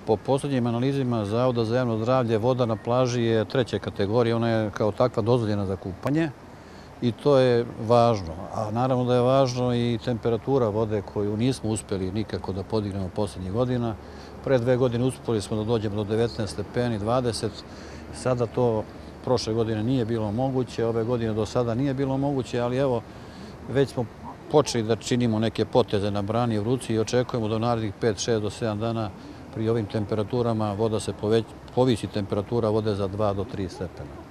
Po poslednjim analizima Zavoda za javno zdravlje, voda na plaži je treće kategorije, ona je kao takva dozvoljena za kupanje i to je važno. A naravno da je važno i temperatura vode koju nismo uspeli nikako da podignemo poslednjih godina. Pre 2 godine uspeli smo da dođemo do 19 stepeni, 20. Sada to prošle godine nije bilo moguće, ove godine do sada nije bilo moguće, ali evo, već smo počeli da činimo neke poteze na brani i Vruci i očekujemo da u narednih 5, 6 do 7 dana pri ovim temperaturama voda se povisi temperatura vode za 2 do 3 stepena.